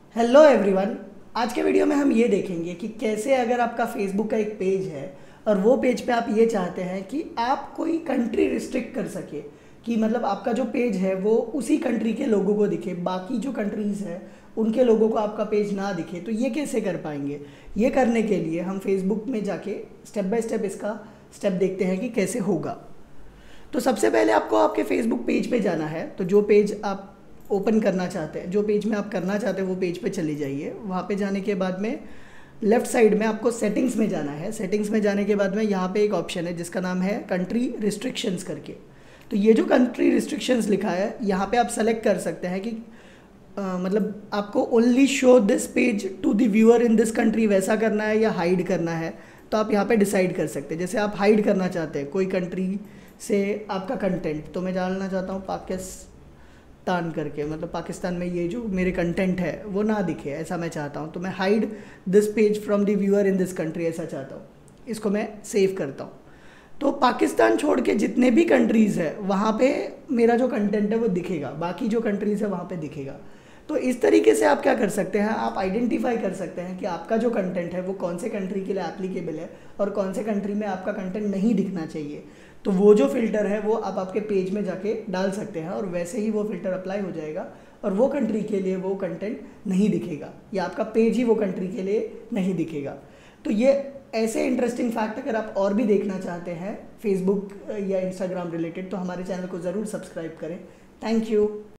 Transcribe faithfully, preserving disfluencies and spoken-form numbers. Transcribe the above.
Hello everyone. आज के video में हम ये देखेंगे कि कैसे अगर आपका फेसबुक का एक पेज है और वो पेज पे आप ये चाहते हैं कि आप कोई कंट्री रिस्ट्रिक्ट कर सके, कि मतलब आपका जो पेज है वो उसी कंट्री के लोगों को दिखे, बाकी जो कंट्रीज़ है उनके लोगों को आपका पेज ना दिखे। तो ये कैसे कर पाएंगे? ये करने के लिए हम फेसबुक में जाके स्टेप बाय स्टेप इसका स्टेप देखते हैं कि कैसे होगा। तो सबसे पहले आपको आपके फेसबुक पेज पे जाना है। तो जो पेज आप ओपन करना चाहते हैं, जो पेज में आप करना चाहते हैं वो पेज पे चले जाइए। वहाँ पे जाने के बाद में लेफ़्ट साइड में आपको सेटिंग्स में जाना है। सेटिंग्स में जाने के बाद में यहाँ पे एक ऑप्शन है जिसका नाम है कंट्री रिस्ट्रिक्शंस करके। तो ये जो कंट्री रिस्ट्रिक्शंस लिखा है यहाँ पे आप सेलेक्ट कर सकते हैं कि आ, मतलब आपको only show this page to the viewer in this country वैसा करना है या हाइड करना है। तो आप यहाँ पे डिसाइड कर सकते हैं। जैसे आप हाइड करना चाहते हैं कोई कंट्री से आपका कंटेंट, तो मैं डालना चाहता हूँ पाकिस्तान करके, मतलब पाकिस्तान में ये जो मेरे कंटेंट है वो ना दिखे, ऐसा मैं चाहता हूँ। तो मैं hide this page from the viewer in this country ऐसा चाहता हूँ। इसको मैं सेव करता हूँ। तो पाकिस्तान छोड़ के जितने भी कंट्रीज़ है वहाँ पे मेरा जो कंटेंट है वो दिखेगा, बाकी जो कंट्रीज़ है वहाँ पे दिखेगा। तो इस तरीके से आप क्या कर सकते हैं, आप आइडेंटिफाई कर सकते हैं कि आपका जो कंटेंट है वो कौन से कंट्री के लिए एप्लीकेबल है और कौन से कंट्री में आपका कंटेंट नहीं दिखना चाहिए। तो वो जो फ़िल्टर है वो आप आपके पेज में जाके डाल सकते हैं और वैसे ही वो फ़िल्टर अप्लाई हो जाएगा और वो कंट्री के लिए वो कंटेंट नहीं दिखेगा या आपका पेज ही वो कंट्री के लिए नहीं दिखेगा। तो ये ऐसे इंटरेस्टिंग फैक्ट अगर आप और भी देखना चाहते हैं फेसबुक या इंस्टाग्राम रिलेटेड, तो हमारे चैनल को ज़रूर सब्सक्राइब करें। Thank you.